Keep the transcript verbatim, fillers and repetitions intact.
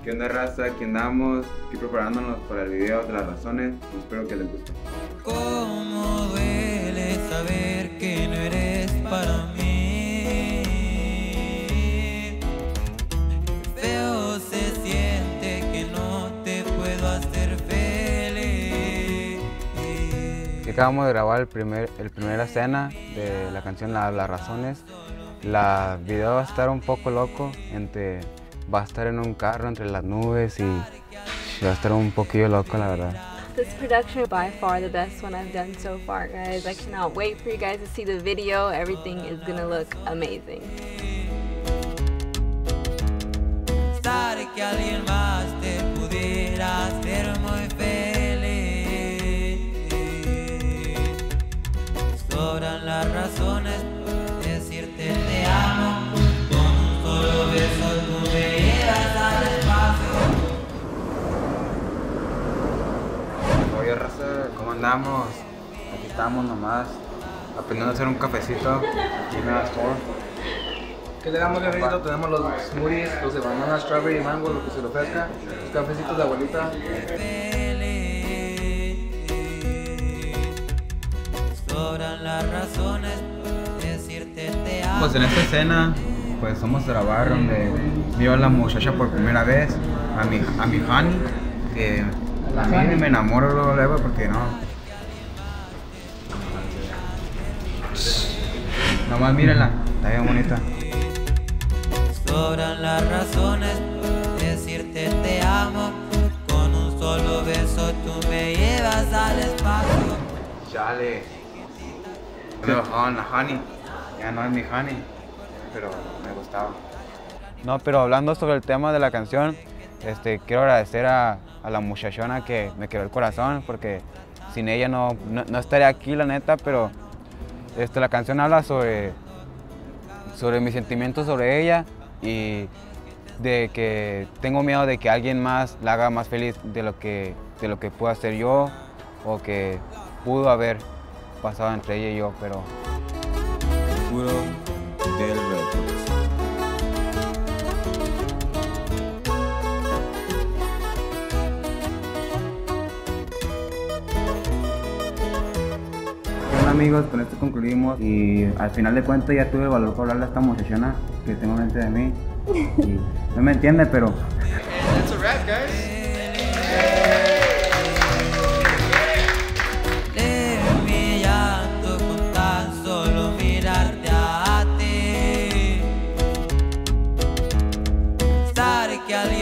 ¿Qué onda, raza? Aquí andamos, aquí preparándonos para el video de las razones. Espero que les guste. Cómo duele saber que no eres para mí. Qué feo se siente que no te puedo hacer feliz. Acabamos de grabar el primer, el primera escena de la canción la, Las Razones. La video va a estar un poco loco, entre, va a estar en un carro entre las nubes y va a estar un poquillo loco, la verdad. This production is by far the best one I've done so far, guys. I cannot wait for you guys to see the video. Everything is gonna look amazing. Pensar que alguien más te pudiera hacer muy feliz. Sobran las razones de decirte te amo. Con un solo beso tú me llevas al espacio. Oye, raza, ¿cómo andamos? Aquí estamos nomás aprendiendo a hacer un cafecito aquí en la store. ¿Qué le damos, cafecito? Tenemos los smoothies, los de banana, strawberry y mango, lo que se le ofrezca. Los cafecitos de abuelita. Sobran las razones de decirte te amo. Pues en esta escena, pues vamos a grabar donde vio a la muchacha por primera vez, a mi, a mi honey, que a mí me enamoro luego, luego porque no. Nomás mírenla, está bien bonita. Sobran las razones de decirte te amo. Con un solo beso tú me llevas al espacio. Chale. Pero oh, la honey, ya no es mi honey, pero me gustaba. No, pero hablando sobre el tema de la canción, este, quiero agradecer a, a la muchachona que me quebró el corazón, porque sin ella no, no, no estaría aquí, la neta, pero este, la canción habla sobre, sobre mis sentimientos sobre ella y de que tengo miedo de que alguien más la haga más feliz de lo que, de lo que puedo hacer yo o que pudo haber pasado entre ella y yo, pero... Puro del Records. Bueno, amigos, con esto concluimos y al final de cuentas ya tuve el valor para hablarle a esta muchachona que tengo enfrente de mí y no me entiende, pero... That's a wrap, guys. Que